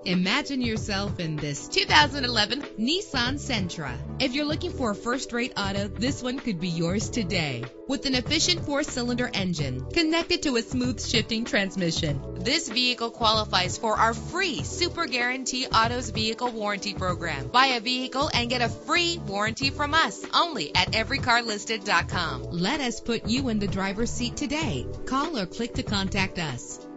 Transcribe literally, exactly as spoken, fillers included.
Imagine yourself in this two thousand eleven Nissan Sentra. If you're looking for a first-rate auto, this one could be yours today. With an efficient four-cylinder engine connected to a smooth shifting transmission, this vehicle qualifies for our free Super Guarantee Autos Vehicle Warranty Program. Buy a vehicle and get a free warranty from us only at every car listed dot com. Let us put you in the driver's seat today. Call or click to contact us.